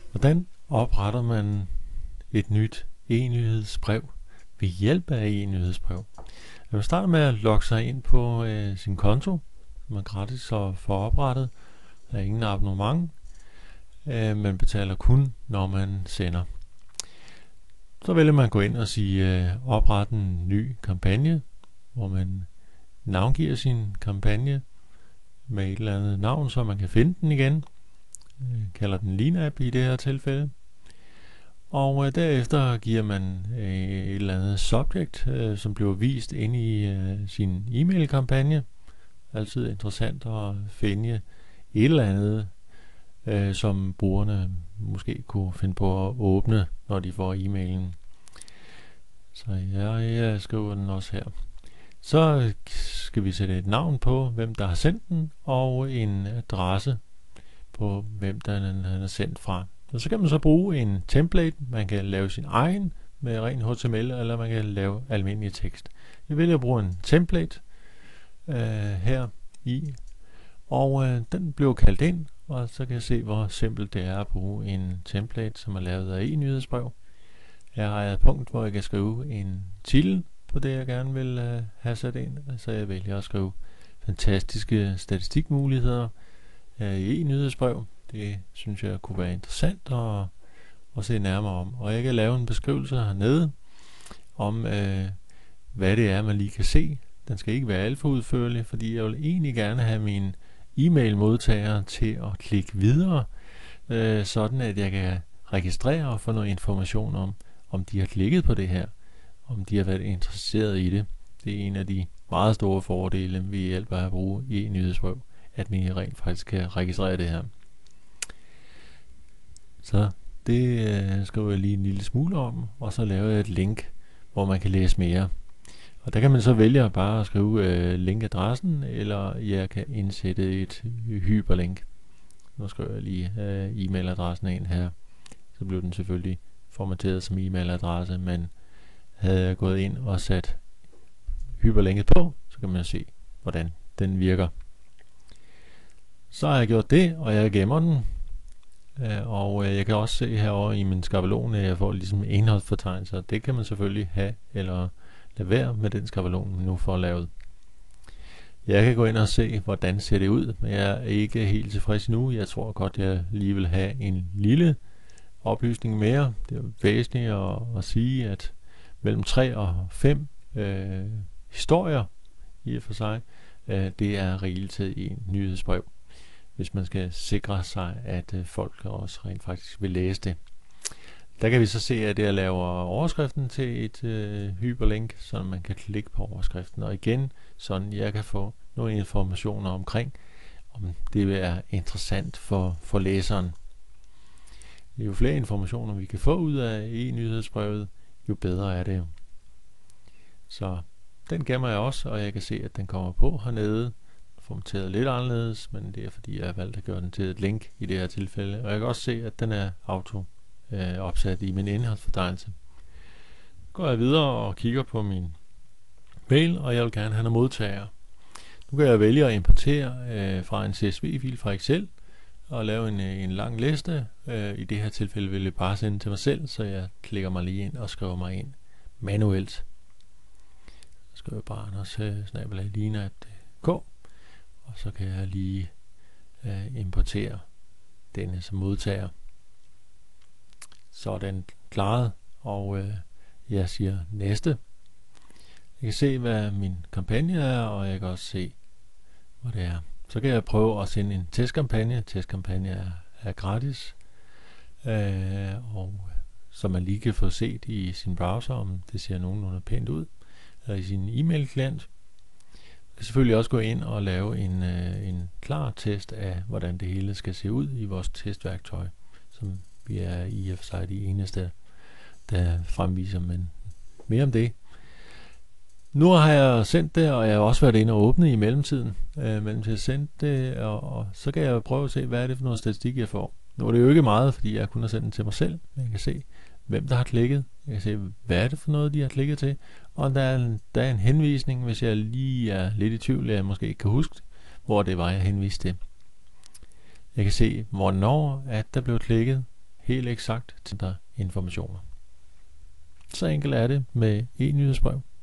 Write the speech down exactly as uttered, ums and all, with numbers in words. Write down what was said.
Hvordan opretter man et nyt e-nyhedsbrev ved hjælp af e-nyhedsbrev? Jeg vil starte med at logge sig ind på øh, sin konto, som er gratis at få oprettet. Der er ingen abonnement. Øh, man betaler kun, når man sender. Så vælger man at gå ind og sige øh, opret en ny kampagne, hvor man navngiver sin kampagne med et eller andet navn, så man kan finde den igen. Jeg kalder den Lean-app i det her tilfælde. Og øh, derefter giver man øh, et eller andet subject, øh, som bliver vist ind i øh, sin e-mail-kampagne. Altid interessant at finde et eller andet, øh, som brugerne måske kunne finde på at åbne, når de får e-mailen. Så jeg, jeg skriver den også her. Så skal vi sætte et navn på, hvem der har sendt den, og en adresse på, hvem der den er sendt fra. Og så kan man så bruge en template. Man kan lave sin egen med ren H T M L, eller man kan lave almindelig tekst. Jeg vælger at bruge en template øh, her i, og øh, den bliver kaldt ind, og så kan jeg se, hvor simpelt det er at bruge en template, som er lavet af e-nyhedsbrev. Jeg har et punkt, hvor jeg kan skrive en titel på det, jeg gerne vil øh, have sat ind, så jeg vælger at skrive fantastiske statistikmuligheder øh, i e-nyhedsbrev. Det synes jeg kunne være interessant at, at se nærmere om. Og jeg kan lave en beskrivelse hernede om, øh, hvad det er, man lige kan se. Den skal ikke være alt for udførlig, fordi jeg vil egentlig gerne have mine e-mail-modtagere til at klikke videre, øh, sådan at jeg kan registrere og få noget information om, om de har klikket på det her, om de har været interesseret i det. Det er en af de meget store fordele ved hjælp af at bruge e-nyhedsbrev, at vi rent faktisk kan registrere det her. Så det øh, skriver jeg lige en lille smule om, og så laver jeg et link, hvor man kan læse mere. Og der kan man så vælge bare at skrive øh, linkadressen, eller jeg kan indsætte et hyperlink. Nu skriver jeg lige øh, e-mailadressen ind her. Så bliver den selvfølgelig formateret som e-mailadresse, men havde jeg gået ind og sat hyperlinket på, så kan man se, hvordan den virker. Så har jeg gjort det, og jeg gemmer den. Og jeg kan også se herovre i min skabelon, at jeg får ligesom indholdsfortegnelser. Det kan man selvfølgelig have, eller lade være med den skabelon, man nu får lavet. Jeg kan gå ind og se, hvordan ser det ud, men jeg er ikke helt tilfreds nu. Jeg tror godt, jeg lige vil have en lille oplysning mere. Det er væsentligt at, at sige, at mellem tre og fem øh, historier i og for sig, øh, det er rigeligt til en nyhedsbrev, hvis man skal sikre sig, at øh, folk også rent faktisk vil læse det. Der kan vi så se, at jeg laver overskriften til et øh, hyperlink, så man kan klikke på overskriften. Og igen, sådan jeg kan få nogle informationer omkring, om det vil være interessant for, for læseren. Jo flere informationer vi kan få ud af e-nyhedsbrevet, jo bedre er det jo. Så den gemmer jeg også, og jeg kan se, at den kommer på hernede. Formateret lidt anderledes, men det er fordi jeg har valgt at gøre den til et link i det her tilfælde. Og jeg kan også se, at den er auto øh, opsat i min indholdsfortegnelse. Går jeg videre og kigger på min mail, og jeg vil gerne have noget modtager. Nu kan jeg vælge at importere øh, fra en C S V-fil fra Excel og lave en, en lang liste. Øh, I det her tilfælde vil jeg bare sende til mig selv, så jeg klikker mig lige ind og skriver mig ind manuelt. Så skriver jeg bare Anders snabel-a lean-app punktum d k. Og så kan jeg lige øh, importere denne som modtager. Så er den klaret, og øh, jeg siger næste. Jeg kan se, hvad min kampagne er, og jeg kan også se, hvor det er. Så kan jeg prøve at sende en testkampagne. Testkampagne er, er gratis, øh, og så man lige kan få set i sin browser, om det ser nogenlunde pænt ud, eller i sin e-mail-klient. Jeg kan selvfølgelig også gå ind og lave en, øh, en klar test af, hvordan det hele skal se ud i vores testværktøj, som vi er i og for sig de eneste, der fremviser, men mere om det. Nu har jeg sendt det, og jeg har også været inde og åbne i mellemtiden, øh, mellem til at sende det, og, og så kan jeg prøve at se, hvad er det for noget statistik, jeg får. Nu er det jo ikke meget, fordi jeg kun har sendt den til mig selv, men jeg kan se, hvem der har klikket. Jeg kan se, hvad er det for noget, de har klikket til. Og der er en, der er en henvisning, hvis jeg lige er lidt i tvivl, jeg måske ikke kan huske, hvor det var, jeg henviste til. Jeg kan se, hvornår at der blev klikket helt eksakt til der informationer. Så enkelt er det med e-nyhedsbrev.